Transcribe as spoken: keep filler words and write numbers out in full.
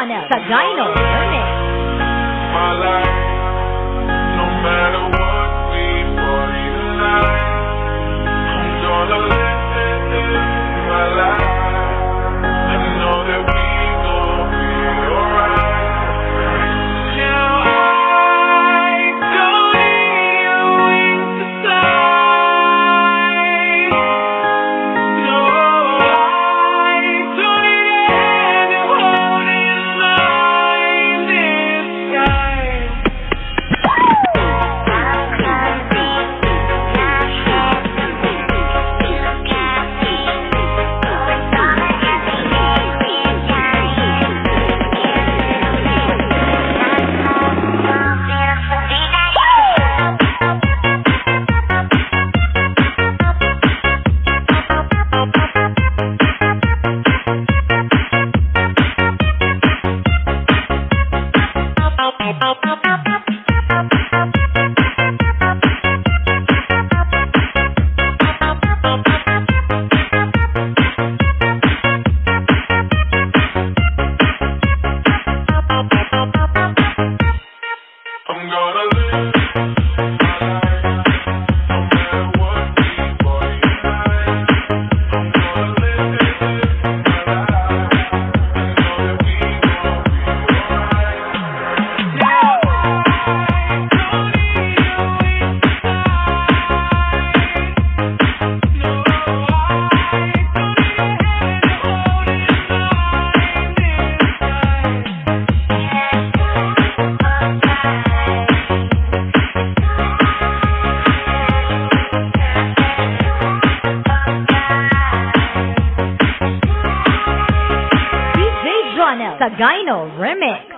Jonel sa Dino Remix. My life, no matter what we party tonight, I'm gonna live my life. I know that we gon' be alright. Now I don't need a wings to fly. No, I don't need any holding line this time. I'm gonna live my life, no matter what we party tonight. I'm gonna live my life. I know that we gon' be alright. Now I don't need a wings to fly. No, I don't need any holding line this time. D J Jonel sa Dino Remix.